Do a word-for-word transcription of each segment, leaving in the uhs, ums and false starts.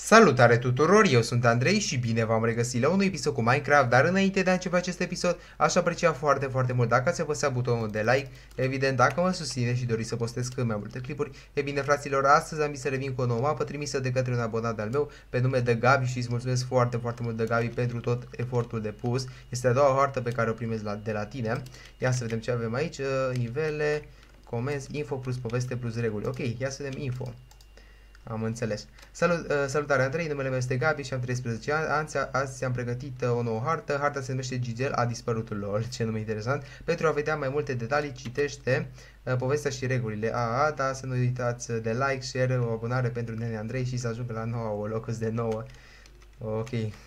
Salutare tuturor, eu sunt Andrei și bine v-am regăsit la un nou episod cu Minecraft, dar înainte de a începe acest episod, aș aprecia foarte, foarte mult dacă ați apăsat butonul de like, evident dacă mă susțineți și doriți să postez cât mai multe clipuri. E bine, fraților, astăzi am zis să revin cu o nouă mapă trimisă de către un abonat al meu pe nume de Gabi și îți mulțumesc foarte, foarte mult de Gabi pentru tot efortul depus. Este a doua hartă pe care o primesc la, de la tine. Ia să vedem ce avem aici, nivele, comenzi, info plus poveste plus reguli. Ok, ia să vedem info. Am înțeles. Salut, uh, salutare Andrei, numele meu este Gabi și am treisprezece ani. Azi am pregătit uh, o nouă hartă. Harta se numește Gigel a dispărutul lor. Ce nume interesant. Pentru a vedea mai multe detalii, citește uh, povestea și regulile. A, a, da, să nu uitați de like, share, o abonare pentru Nene Andrei și să ajungă la nouă locuri de nouă. Ok.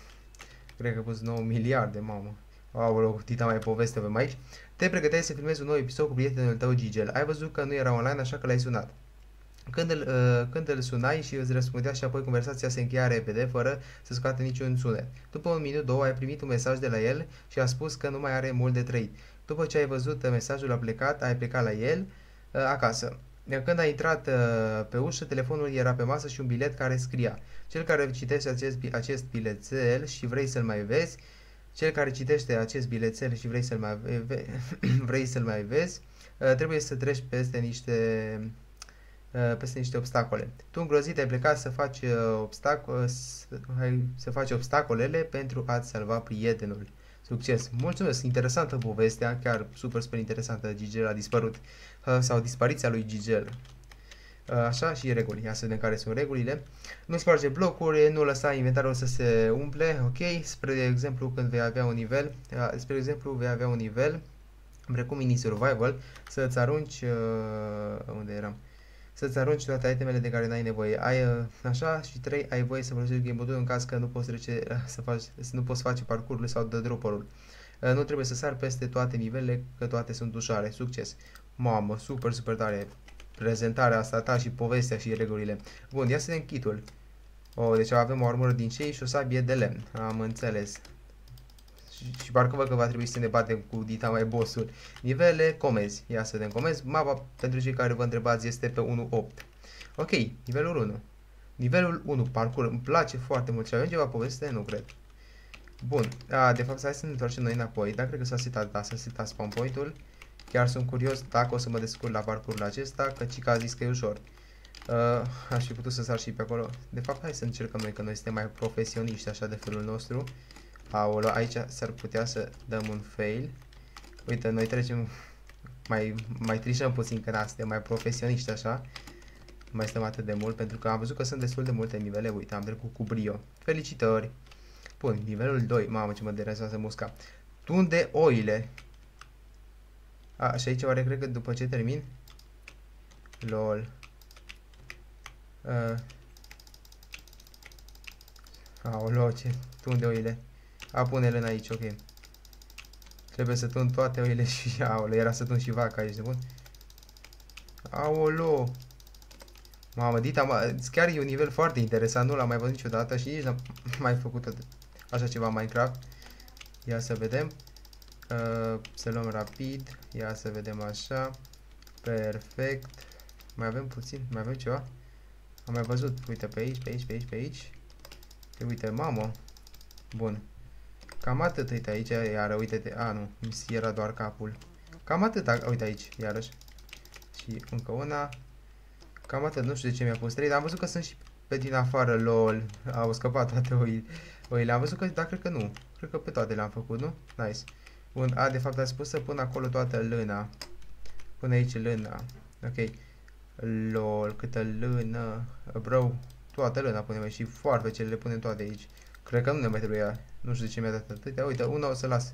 Cred că a pus nouă miliarde, mamă. Aoleu, tita mai poveste pe aici. Te pregăteai să filmezi un nou episod cu prietenul tău Gigel. Ai văzut că nu era online, așa că l-ai sunat. Când îl, uh, când îl sunai și îți răspundea și apoi conversația se încheia repede, fără să scoată niciun sunet. După un minut, două, ai primit un mesaj de la el și a spus că nu mai are mult de trăit. După ce ai văzut mesajul, a plecat, ai plecat la el uh, acasă. Când ai intrat uh, pe ușă, telefonul era pe masă și un bilet care scria: cel care citește acest, acest bilețel și vrei să-l mai vezi, cel care citește acest bilețel și vrei să-l mai, ve vrei să-l mai vezi, uh, trebuie să treci peste niște... peste niște obstacole. Tu îngrozit ai plecat să faci, uh, obstacol, să, să faci obstacolele pentru a-ți salva prietenul. Succes! Mulțumesc! Interesantă povestea, chiar super, super interesantă. Gigel a dispărut. Uh, sau dispariția lui Gigel. Uh, așa, și reguli. Ia să vedem care sunt regulile. Nu sparge blocuri, nu lăsa inventarul să se umple. Ok? Spre exemplu, când vei avea un nivel, uh, spre exemplu, vei avea un nivel precum mini survival, să-ți arunci, uh, unde eram? Să-ți arunci toate itemele de care n-ai nevoie. Ai, uh, așa, și trei, ai voie să folosești game mode în caz că nu poți trece, uh, să faci, să nu poți face parcursul sau de dropperul. Uh, nu trebuie să sari peste toate nivelele, că toate sunt ușoare. Succes! Mamă, super, super tare prezentarea asta ta și povestea și regulile. Bun, ia să vedem kit-ul. Oh, deci avem o armură din cei și o sabie de lemn. Am înțeles. Și, și parcă văd că va trebui să ne batem cu dita mai boss-uri. Nivele, comenzi. Ia să vedem comenzi. Mapa, pentru cei care vă întrebați, este pe unu punct opt. Ok, nivelul unu. Nivelul unu, parcurs. Îmi place foarte mult. Și avem ceva poveste? Nu cred. Bun. A, de fapt, hai să ne întoarcem noi înapoi. Da, cred că s-a setat, da, s-a setat spawn point-ul. Chiar sunt curios dacă o să mă descurc la parcursul acesta, că Cica a zis că e ușor. Uh, aș fi putut să sar și pe acolo. De fapt, hai să încercăm noi, că noi suntem mai profesioniști așa de felul nostru. Aolo, aici s-ar putea să dăm un fail. Uite, noi trecem, mai, mai trișăm puțin, că da, suntem mai profesioniști așa. Mai stăm atât de mult, pentru că am văzut că sunt destul de multe nivele. Uite, am trecut cu brio. Felicitări! Bun, nivelul doi. Mamă, ce mă deranjează musca. Tunde oile. A, și aici oare cred că după ce termin? Lol. Uh. Aolo, ce tunde oile. A, pune-le în aici, ok. Trebuie să tund toate oile și... Aolo, era să tund și vaca aici, de bun? Aolo! Mamă, Dita, chiar e un nivel foarte interesant, nu l-am mai văzut niciodată și nici n-am mai făcut așa ceva în Minecraft. Ia să vedem. Uh, să luăm rapid. Ia să vedem așa. Perfect. Mai avem puțin, mai avem ceva? Am mai văzut, uite, pe aici, pe aici, pe aici, pe aici. Uite, mamă. Bun. Cam atât, uite aici, iară, uite-te, a, nu, era doar capul. Cam atât, uite aici, iarăși. Și încă una. Cam atât, nu știu de ce mi-a pus trei, dar am văzut că sunt și pe din afară, lol. Au scăpat toate oile. oile. Am văzut că, dar cred că nu. Cred că pe toate le-am făcut, nu? Nice. Bun, a, de fapt, a spus să pun acolo toată lâna. Pun aici lâna. Ok. Lol, câtă lână. Bro, toată lâna punem și foarfecele le punem toate aici. Cred că nu ne mai trebuia. Nu știu de ce mi-a dat atâtea. Uite, una o să las.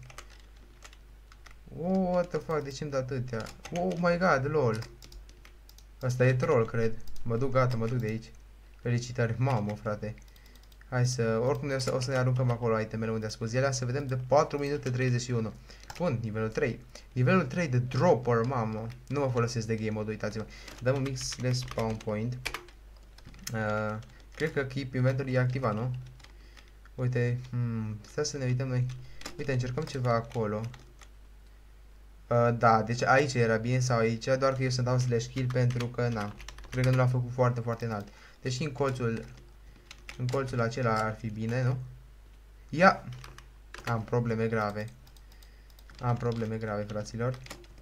Oh, what the fuck, de ce mi-a dat atâtea? Oh my god, lol. Asta e troll, cred. Mă duc, gata, mă duc de aici. Felicitări, mamă, frate. Hai să, oricum o să, o să ne aruncăm acolo itemele unde a spus ele. Să vedem de patru minute treizeci și unu. Bun, nivelul trei. Nivelul trei de dropper, mamă. Nu mă folosesc de game mode, uitați-vă. Dăm un mix de spawn point. Uh, cred că keep inventory e activat, nu? Uite, hmm, stai să ne uităm noi. Uite, încercăm ceva acolo. Uh, da, deci aici era bine sau aici, doar că eu să dau slash kill pentru că, na, cred că nu l-am făcut foarte, foarte înalt. Deci în colțul În colțul acela ar fi bine, nu? Ia! Am probleme grave. Am probleme grave, fraților.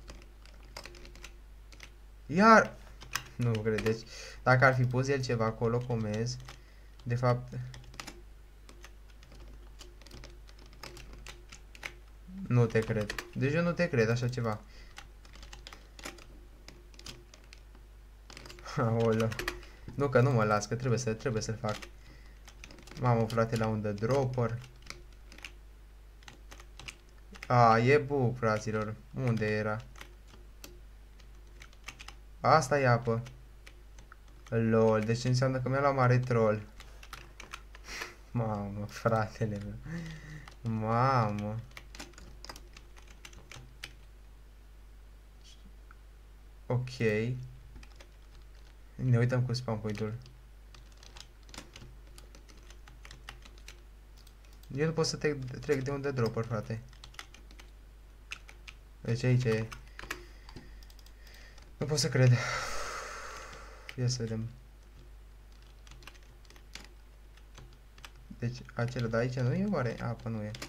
Iar! Nu credeți. Dacă ar fi pus el ceva acolo, comez. De fapt... Nu te cred. Deci eu nu te cred așa ceva. Aoleu. Nu că nu mă las, că trebuie să trebuie să-l fac. Mamă, frate, la un the dropper. A, e bug, fraților. Unde era? Asta e apă. Lol, deci înseamnă că mi-a luat mare troll. Mamă, fratele meu. Mamă. Ok. Ne uităm cu spawn point-ul. Eu nu pot să trec, trec de unde dropper, frate. Deci aici e. Nu pot să cred. Ia să vedem. Deci acela de aici nu e oare? Apă nu e.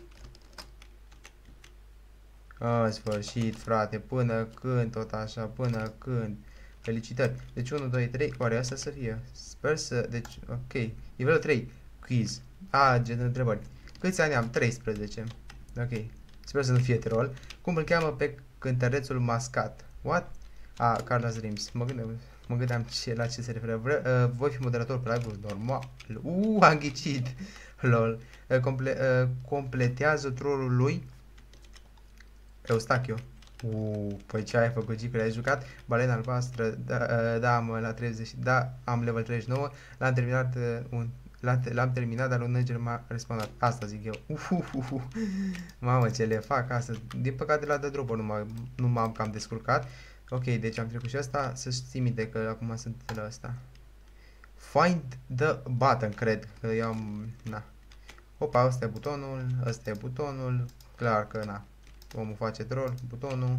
A, sfârșit, frate. Până când tot așa, până când. Felicitări. Deci unu, doi, trei. Oare asta să fie? Sper să... Deci, ok. Nivelul trei. Quiz. A, gen de întrebări. Câți ani am? treisprezece. Ok. Sper să nu fie troll. Cum îl cheamă pe cântărețul mascat? What? A, Carlos Dreams. Mă gândeam, mă gândeam ce, la ce se referă. Vre, uh, voi fi moderator pe live-uri normal. Uuu, am ghicit. Lol. Uh, comple, uh, completează trollul lui Eustachio. Uuu, păi ce ai făcut, Gicle? Ai jucat? Balena albastră, da, uh, da, am la treizeci, da, am level treizeci și nouă, l-am terminat uh, un L-am terminat, dar un înger m-a respawnat. Asta zic eu. Uhuhuhu. Mamă, ce le fac asta. Din păcate la The Dropper nu m-am cam descurcat. Ok, deci am trecut și asta. Să știi minte că acum sunt la asta. Find the button, cred. Că eu am... Na. Opa, ăsta e butonul. Ăsta e butonul. Clar că na. Omul face troll. Butonul.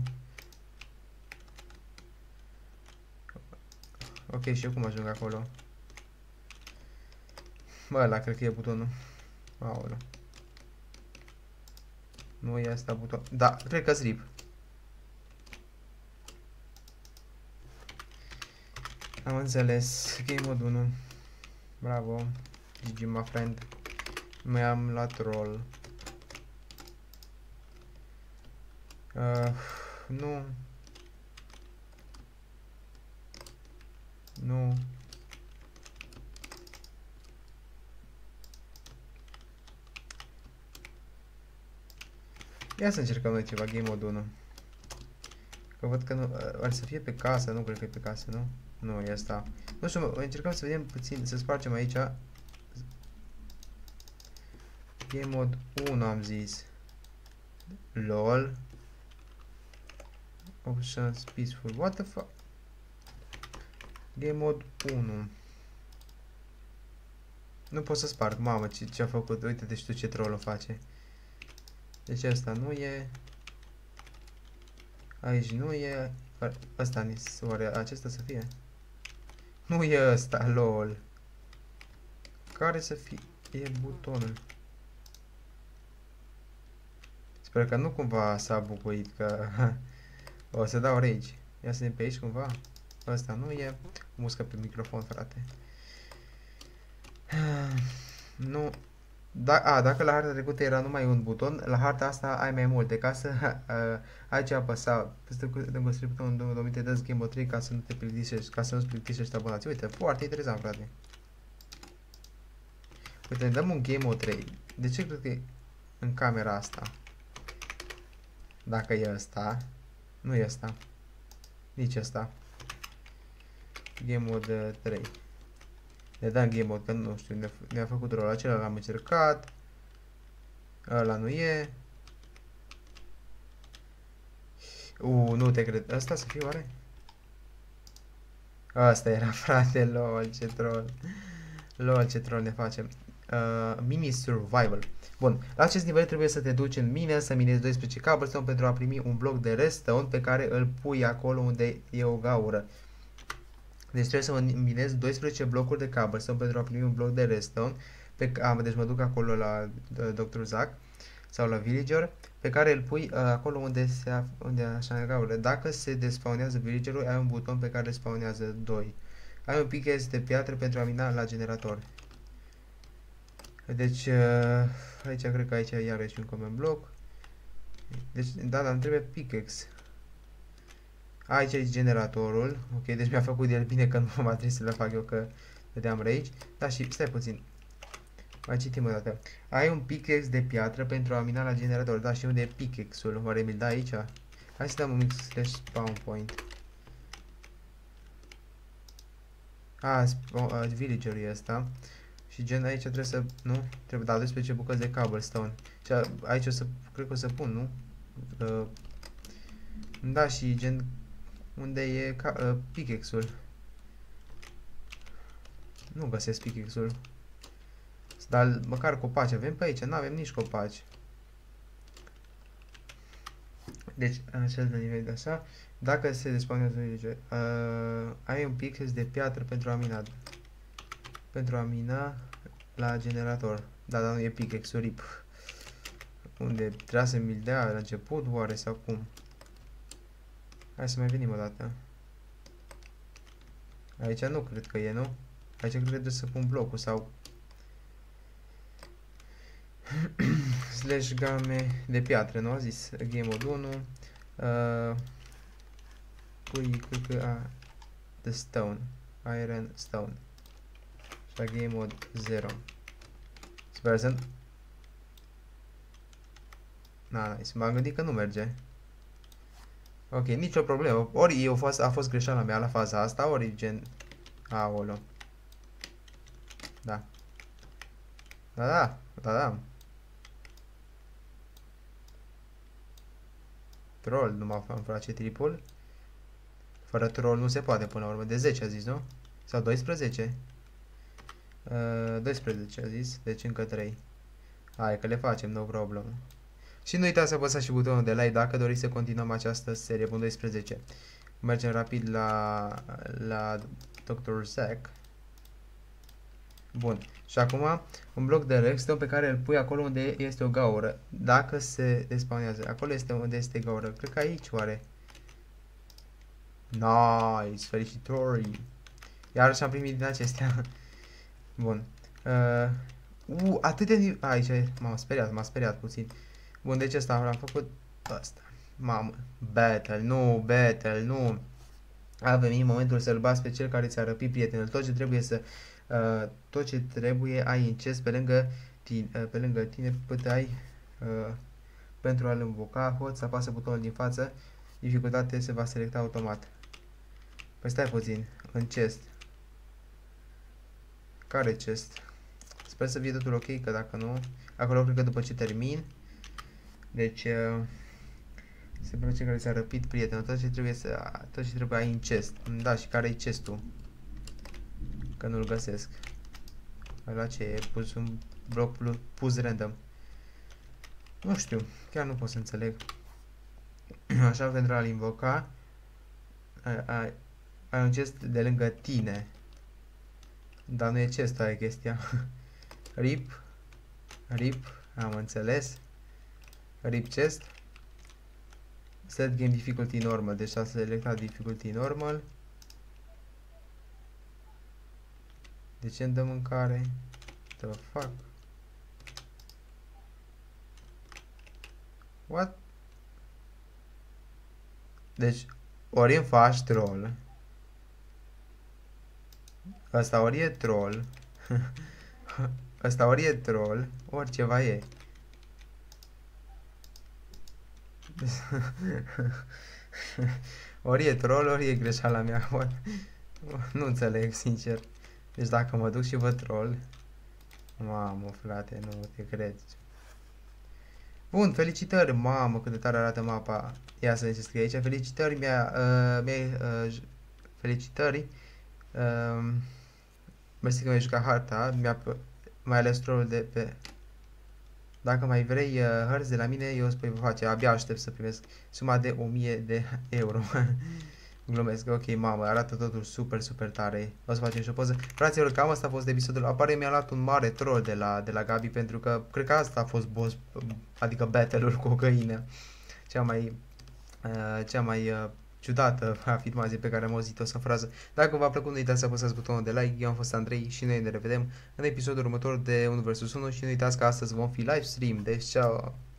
Ok, și eu cum ajung acolo? Bă, ăla cred că e butonul. Aoleu. Nu e asta buton. Da, cred că-s rip. Am înțeles. Game mode unu. Bravo. G G, my friend. Mi-am luat roll. Uh, nu. Nu. Ia să încercăm noi ceva, game mode unu. Că văd că nu, ar să fie pe casă, nu cred că e pe casă, nu? Nu, e asta. Nu știu, încercăm să vedem puțin, să spargem aici. Game mode unu am zis. LOL. Options peaceful, what the fuck? Game mode unu. Nu pot să sparg, mamă, ce, ce a făcut, uite-te și tu ce troll o face. Deci asta nu e. Aici nu e. Ăsta ni se oare acesta să fie? Nu e ăsta, lol. Care să fie? E butonul. Sper că nu cumva s-a bucuit că o să dau rage. Ia să vedem pe aici cumva. Ăsta nu e. Muscă pe microfon, frate. Nu. Da, a, dacă la harta trecută era numai un buton, la harta asta ai mai multe. Ca să uh, aici apăsa peste butonul două mii, te dă Game trei ca să nu te plictisești, ca să nu-ți plictisești abonații. Uite, foarte interesant, frate. Uite, ne dăm un Game trei. De ce cred că e în camera asta? Dacă e ăsta, nu e ăsta. Nici ăsta. Game Mode trei. Ne dăm Game Mode, că nu știu, ne-a făcut rolul acela, l-am încercat. Ăla nu e. Uuu, nu te cred. Ăsta să fie oare? Asta era, frate, lol, ce troll. Lol, ce troll ne facem. Uh, mini survival. Bun, la acest nivel trebuie să te duci în mine, să minezi doisprezece cobblestone pentru a primi un bloc de redstone pe care îl pui acolo unde e o gaură. Deci trebuie să minezi doisprezece blocuri de cobblestone pentru a primi un bloc de redstone. pe, a, deci mă duc acolo la uh, doctor Zack sau la villager, pe care îl pui uh, acolo unde se af- unde așa gaură. Dacă se despawnează villagerul, ai un buton pe care spawnează doi. Ai un pickaxe de piatră pentru a mina la generator. Deci, uh, aici cred că aici iarăși un command block. Deci, da, dar îmi trebuie pickaxe. Aici e generatorul. Ok, deci mi-a făcut el bine că nu mă mai trebuie să le fac eu, că vedeam rage. Da, și stai puțin. Mai citim o dată. Ai un pickaxe de piatră pentru a mina la generator. Da, și unde e pickaxe-ul? Oare mi-l da aici? Hai să dăm un mic slash spawn point. Ah, uh, villager-ul e ăsta. Și gen aici trebuie să, nu? Trebuie, da, doisprezece bucăți de cobblestone. Și a, aici o să, cred că o să pun, nu? Uh, da, și gen, unde e ca, uh, pickaxe-ul? Nu găsesc pickaxe-ul. Dar măcar copaci avem pe aici, nu avem nici copaci. Deci, așa de nivel de așa. Dacă se despawnează villager, uh, ai un pickaxe de piatră pentru a mina. Pentru a mina la generator. Da, dar nu e pickaxe-ul, rip. Unde trebuia să mi-l dea la început, oare, sau cum? Hai să mai venim o dată. Aici nu cred că e, nu? Aici cred că trebuie să pun blocul sau... slash game de piatră, nu? A zis game mode unu. Uh, pui, cred că... A, the stone. Iron stone. Și game mode zero. Sper să... Na, nice. M-am gândit că nu merge. Ok, nicio problemă. Ori eu fost, a fost greșeala mea la faza asta, ori gen... Aolo. Da. Da, da, da, da. Troll, nu mă face tripul. Fără troll nu se poate până la urmă. De zece a zis, nu? Sau doisprezece? Uh, doisprezece a zis, deci încă trei. Hai că le facem, no problem. Și nu uitați să apăsați și butonul de like dacă doriți să continuăm această serie până doisprezece. Mergem rapid la, la doctor Zack. Bun. Și acum un bloc de redstone pe care îl pui acolo unde este o gaură. Dacă se despawnează. Acolo este unde este gaură. Cred că aici oare. Nice. Felicitări. Iarăși am primit din acestea. Bun. Uh, uh, atât de... Aici m-am speriat. M-a speriat puțin. Bun, deci ăsta am făcut asta. Mamă. Battle. Nu, battle. Nu. A venit momentul să-l bați pe cel care ți-a răpit prietenul. Tot ce trebuie să... Uh, tot ce trebuie ai incest pe lângă tine, uh, pe lângă tine puteai uh, pentru a-l invoca, hot să apasă butonul din față, dificultate se va selecta automat. Păi stai puțin, în chest. Care chest? Sper să fie totul ok, că dacă nu, acolo cred că după ce termin, deci uh, se pare cel care ți-a răpit prietenul, tot ce trebuie să, tot ce trebuie ai în chest. Da, și care e chestul? Că nu-l găsesc. Ăla ce e? Pus un bloc pus random. Nu știu, chiar nu pot să înțeleg. Așa, pentru a-l invoca, ai, ai, ai un chest de lângă tine. Dar nu e chest, aia e chestia. Rip. Rip, am înțeles. Rip chest. Set game difficulty normal, deci a selectat difficulty normal. De ce îmi dă mâncare? The fuck? What? Deci, ori îmi faci troll. Ăsta ori e troll. Ăsta ori e troll, ori ceva e. Ori e troll, ori e greșeala mea. Nu înțeleg, sincer. Deci dacă mă duc și văd troll... Mamă, frate, nu te cred. Bun, felicitări, mamă, cât de tare arată mapa. Ia să ne se scrie aici. Felicitări, mi-a... Uh, mi uh, felicitări. Uh, mersi că mi-ai jucat harta. Mi-a... Mai ales trollul de pe... Dacă mai vrei uh, hărți de la mine, eu îți voi face. Abia aștept să primesc suma de o mie de euro. Glumesc, ok, mamă, arată totul super, super tare. O să facem și o poză. Fraților, cam asta a fost episodul. Apare mi-a luat un mare troll de la, de la Gabi pentru că cred că asta a fost boss, adică battle-ul cu o găină. Cea mai, uh, cea mai uh, ciudată afirmație pe care am auzit-o sau frază. Dacă v-a plăcut, nu uitați să apăsați butonul de like. Eu am fost Andrei și noi ne revedem în episodul următor de unu versus unu și nu uitați că astăzi vom fi live stream. Deci, ceau!